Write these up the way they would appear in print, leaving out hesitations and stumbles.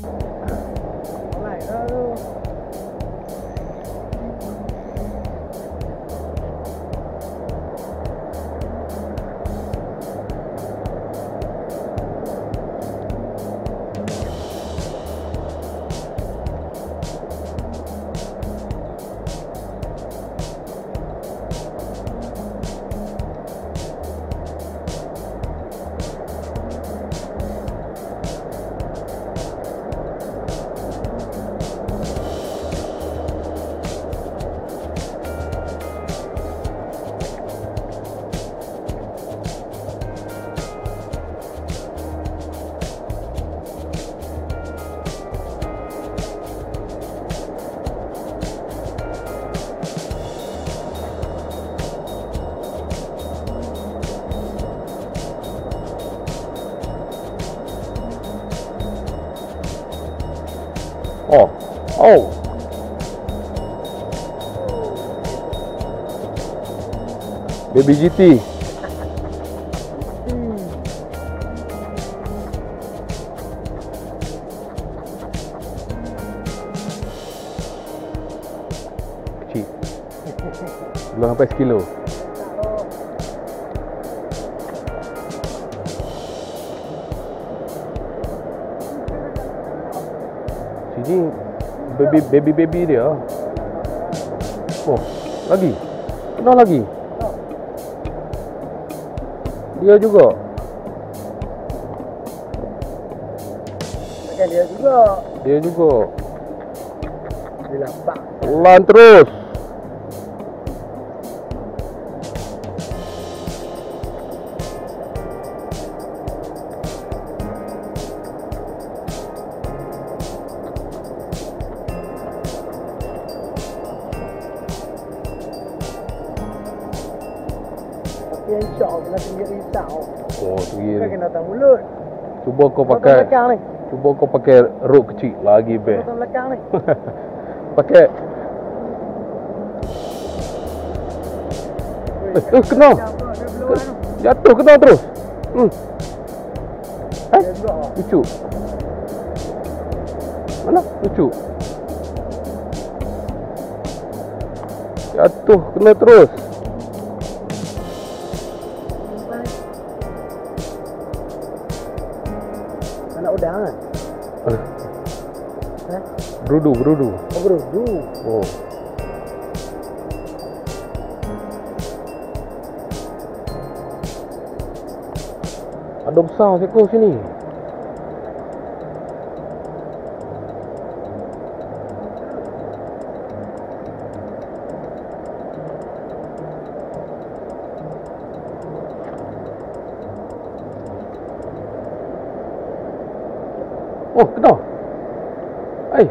Lại đó luôn. Oh, oh. Baby GT. Kecil. Belum sampai sekilo. Sini baby dia. Oh, lagi. Kena lagi. Dia juga. Makan dia juga. Dia juga. Dia lambat. Pelan terus. Tapi yang syok kena tinggi risau. Oh, Kau tinggi. kena datang mulut. Cuba kau Kau pakai. belakang ni. Cuba kau pakai rok kecil lagi Kau best. datang belakang ni. Pakai. Kena. Jatuh kena terus. Dia juga. Lucu. Mana? Lucu. Jatuh kena terus. Anak udang kan? Berudu. Oh berudu. Oh. Ada besar seekor sini. Oh, kena. Hai.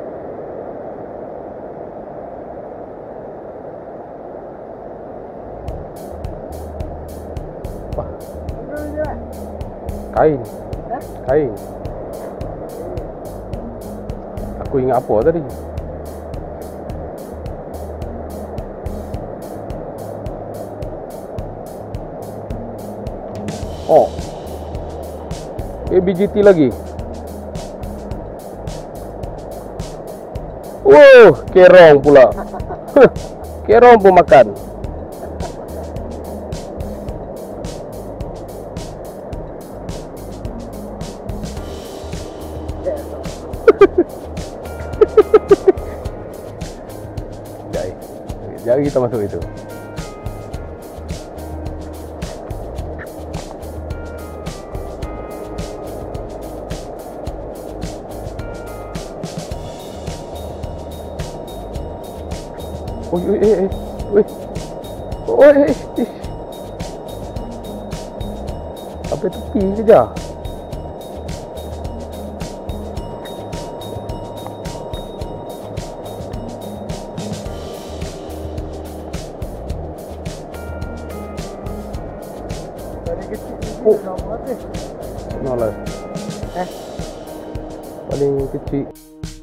Wah, kain. Kain. Aku ingat apa tadi? Oh. Baby GT lagi. Wow, kerong pula. Kerong pun makan. Jangan kita masuk itu. Oh, sampai tepi saja. Dari kecil Oh. ni nama apa? Kenal lah. Paling kecil.